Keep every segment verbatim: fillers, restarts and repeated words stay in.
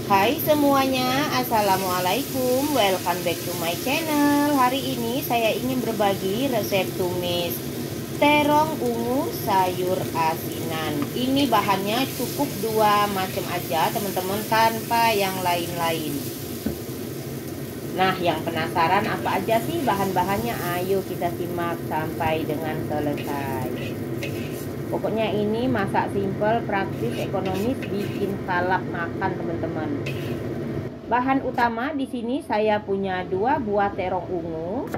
Hai semuanya, assalamualaikum, welcome back to my channel. Hari ini saya ingin berbagi resep tumis terong ungu sayur asinan. Ini bahannya cukup dua macam aja teman-teman, tanpa yang lain-lain. Nah, yang penasaran apa aja sih bahan-bahannya? Ayo kita simak sampai dengan selesai. Pokoknya ini masak simple, praktis, ekonomis, bikin kalap makan teman-teman. Bahan utama di sini saya punya dua buah terong ungu.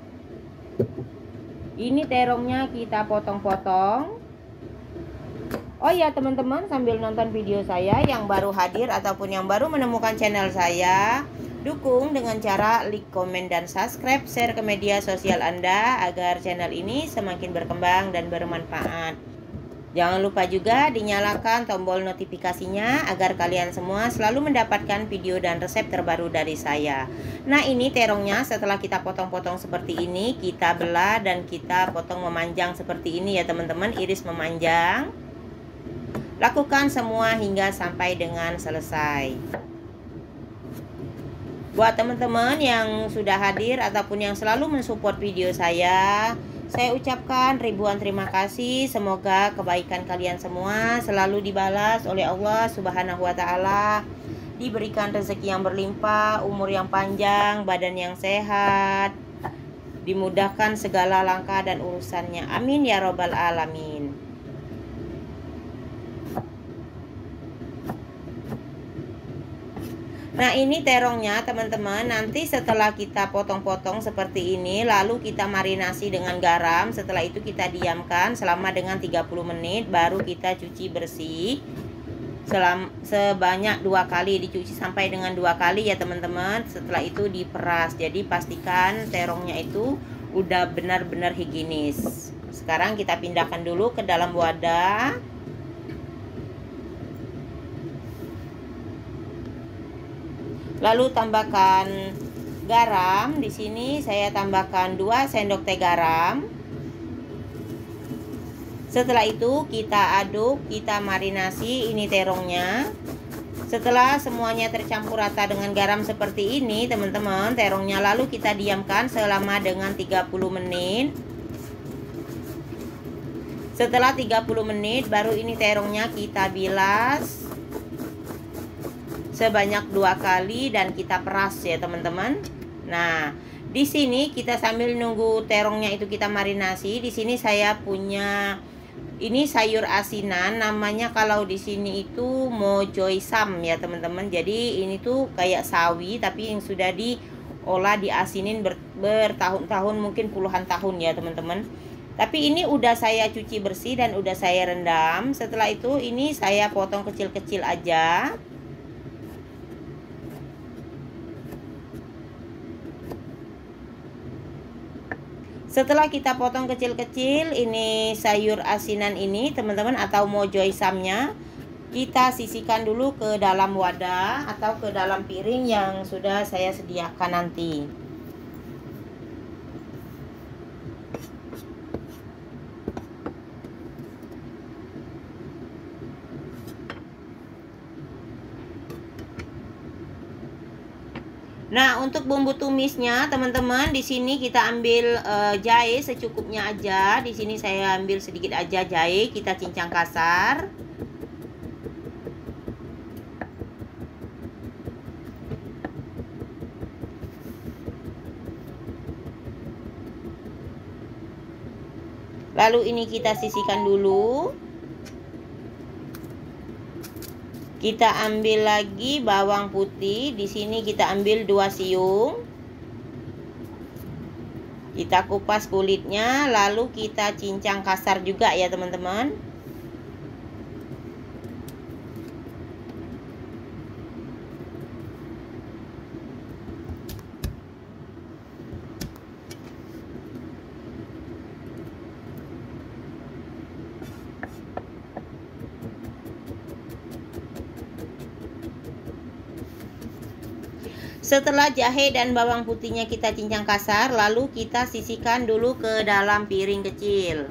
Ini terongnya kita potong-potong. Oh ya teman-teman, sambil nonton video saya yang baru hadir ataupun yang baru menemukan channel saya, dukung dengan cara like, komen, dan subscribe, share ke media sosial Anda agar channel ini semakin berkembang dan bermanfaat. Jangan lupa juga dinyalakan tombol notifikasinya agar kalian semua selalu mendapatkan video dan resep terbaru dari saya. Nah, ini terongnya setelah kita potong-potong seperti ini, kita belah dan kita potong memanjang seperti ini ya teman-teman, iris memanjang. Lakukan semua hingga sampai dengan selesai. Buat teman-teman yang sudah hadir ataupun yang selalu mensupport video saya, saya ucapkan ribuan terima kasih. Semoga kebaikan kalian semua selalu dibalas oleh Allah Subhanahu wa Ta'ala. Diberikan rezeki yang berlimpah, umur yang panjang, badan yang sehat, dimudahkan segala langkah dan urusannya. Amin ya robbal alamin. Nah, ini terongnya teman-teman. Nanti setelah kita potong-potong seperti ini, lalu kita marinasi dengan garam. Setelah itu kita diamkan selama dengan tiga puluh menit, baru kita cuci bersih Selam, sebanyak dua kali, dicuci sampai dengan dua kali ya teman-teman. Setelah itu diperas. Jadi pastikan terongnya itu udah benar-benar higienis. Sekarang kita pindahkan dulu ke dalam wadah. Lalu tambahkan garam. Di sini saya tambahkan dua sendok teh garam. Setelah itu kita aduk, kita marinasi ini terongnya. Setelah semuanya tercampur rata dengan garam seperti ini teman-teman, terongnya lalu kita diamkan selama dengan tiga puluh menit. Setelah tiga puluh menit baru ini terongnya kita bilas sebanyak dua kali dan kita peras ya teman-teman. Nah, di sini kita sambil nunggu terongnya itu kita marinasi. Di sini saya punya ini sayur asinan, namanya kalau di sini itu mojoisam ya teman-teman. Jadi ini tuh kayak sawi tapi yang sudah diolah diasinin ber, bertahun-tahun, mungkin puluhan tahun ya teman-teman. Tapi ini udah saya cuci bersih dan udah saya rendam. Setelah itu ini saya potong kecil-kecil aja. Setelah kita potong kecil-kecil ini sayur asinan ini teman-teman atau mojoisamnya, kita sisihkan dulu ke dalam wadah atau ke dalam piring yang sudah saya sediakan nanti. Nah, untuk bumbu tumisnya teman-teman, di sini kita ambil e, jahe secukupnya aja. Di sini saya ambil sedikit aja jahe, kita cincang kasar. Lalu ini kita sisihkan dulu. Kita ambil lagi bawang putih. Di sini kita ambil dua siung. Kita kupas kulitnya, lalu kita cincang kasar juga ya teman-teman. Setelah jahe dan bawang putihnya kita cincang kasar, lalu kita sisihkan dulu ke dalam piring kecil.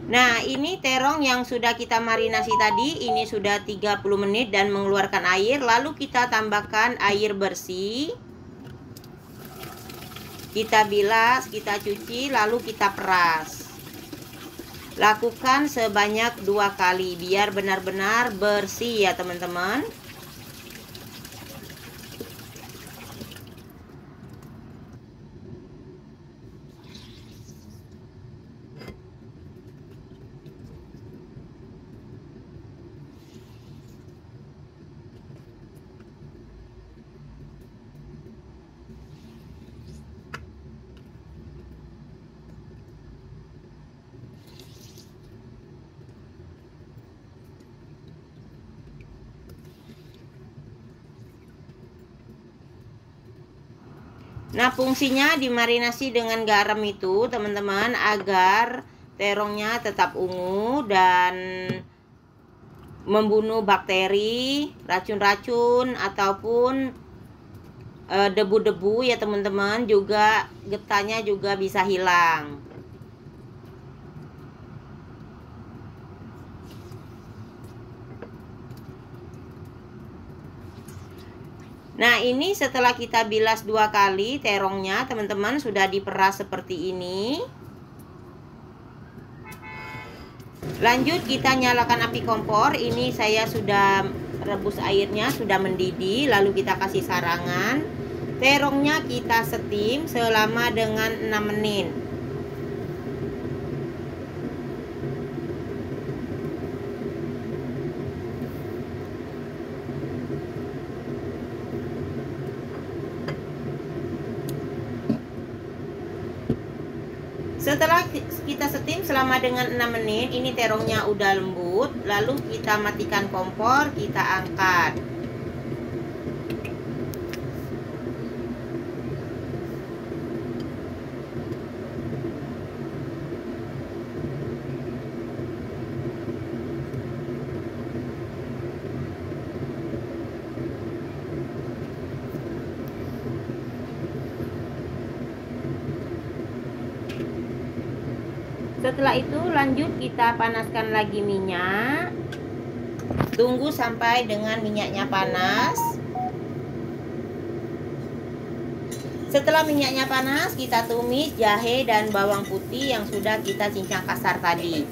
Nah, ini terong yang sudah kita marinasi tadi, ini sudah tiga puluh menit dan mengeluarkan air. Lalu kita tambahkan air bersih. Kita bilas, kita cuci, lalu kita peras. Lakukan sebanyak dua kali biar benar-benar bersih ya teman-teman. Nah, fungsinya dimarinasi dengan garam itu teman-teman agar terongnya tetap ungu dan membunuh bakteri, racun-racun ataupun e, debu-debu ya teman-teman. Juga getahnya juga bisa hilang. Nah, ini setelah kita bilas dua kali terongnya teman-teman sudah diperas seperti ini. Lanjut kita nyalakan api kompor. Ini saya sudah rebus airnya, sudah mendidih. Lalu kita kasih sarangan. Terongnya kita steam selama dengan enam menit. Setelah kita steam selama dengan enam menit, ini terongnya udah lembut. Lalu kita matikan kompor, kita angkat. Setelah itu lanjut kita panaskan lagi minyak. Tunggu sampai dengan minyaknya panas. Setelah minyaknya panas, kita tumis jahe dan bawang putih yang sudah kita cincang kasar tadi.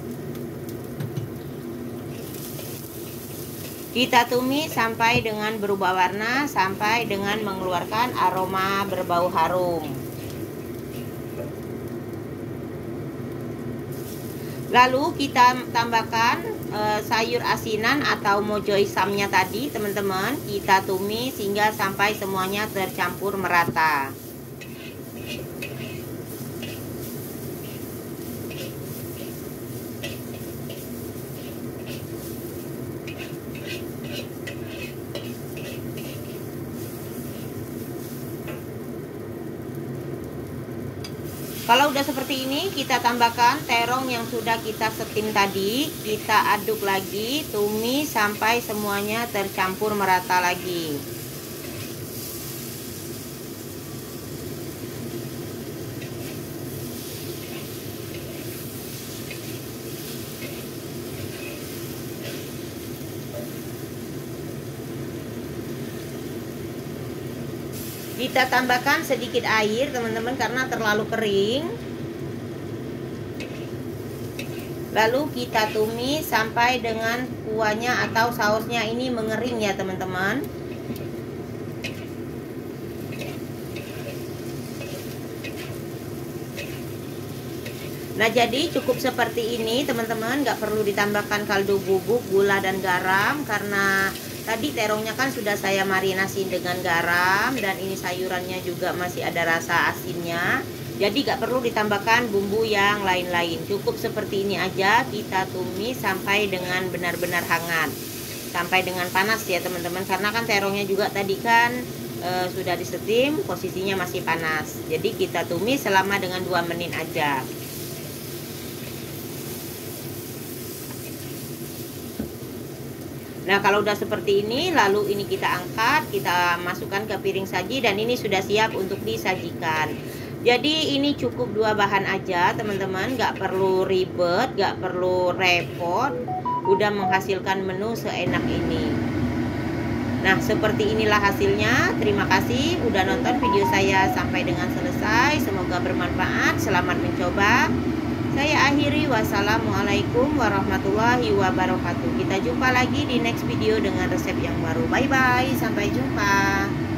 Kita tumis sampai dengan berubah warna, sampai dengan mengeluarkan aroma berbau harum. Lalu kita tambahkan e, sayur asinan atau mojo isamnya tadi teman-teman. Kita tumis hingga sampai semuanya tercampur merata. Kalau udah seperti ini, kita tambahkan terong yang sudah kita steam tadi. Kita aduk lagi, tumis sampai semuanya tercampur merata lagi. Kita tambahkan sedikit air teman-teman karena terlalu kering. Lalu kita tumis sampai dengan kuahnya atau sausnya ini mengering ya teman-teman. Nah, jadi cukup seperti ini teman-teman, nggak perlu ditambahkan kaldu bubuk, gula dan garam karena tadi terongnya kan sudah saya marinasi dengan garam dan ini sayurannya juga masih ada rasa asinnya. Jadi gak perlu ditambahkan bumbu yang lain-lain. Cukup seperti ini aja, kita tumis sampai dengan benar-benar hangat. Sampai dengan panas ya teman-teman. Karena kan terongnya juga tadi kan e, sudah di steam, posisinya masih panas. Jadi kita tumis selama dengan dua menit aja. Nah, kalau udah seperti ini, lalu ini kita angkat, kita masukkan ke piring saji dan ini sudah siap untuk disajikan. Jadi ini cukup dua bahan aja teman-teman, nggak perlu ribet, nggak perlu repot, udah menghasilkan menu seenak ini. Nah, seperti inilah hasilnya. Terima kasih udah nonton video saya sampai dengan selesai. Semoga bermanfaat. Selamat mencoba. Saya akhiri. Wassalamualaikum warahmatullahi wabarakatuh. Kita jumpa lagi di next video dengan resep yang baru. Bye bye. Sampai jumpa.